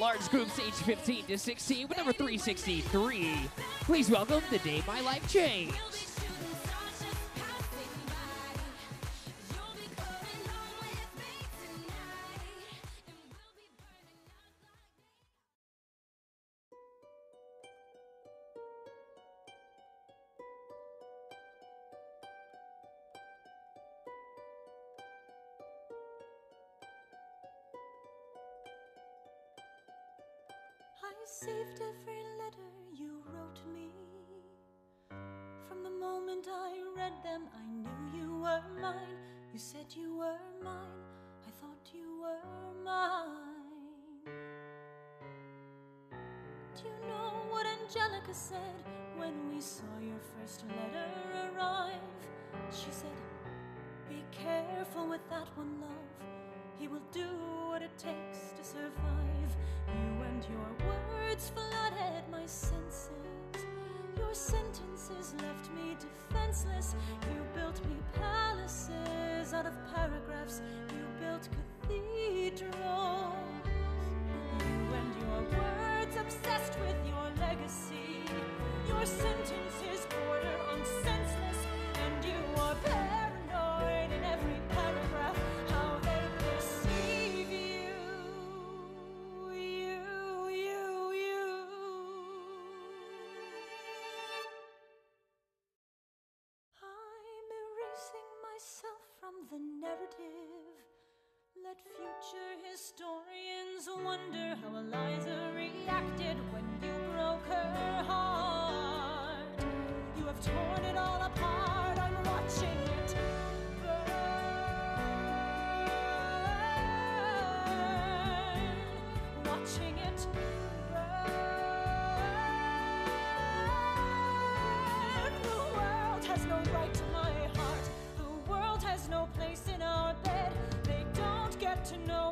large groups aged 15 to 16 with number 363. Please welcome The Day My Life Changed. I saved every letter you wrote me. From the moment I read them, I knew you were mine. You said you were mine, I thought you were mine. Do you know what Angelica said when we saw your first letter arrive? She said, be careful with that one, love. He will do what it takes to survive. You and your words flooded my senses. Your sentences left me defenseless. You built me palaces out of paragraphs. You built cathedrals. You and your words obsessed with your legacy. Your sentences border on senseless. And you are paranoid in every paragraph. How they perceive you. I'm erasing myself from the narrative. Let future historians wonder how Eliza reacted when you broke her heart. You have torn it all apart. I'm watching it burn. Watching it burn. The world has no right to my heart. The world has no place in our bed. They don't get to know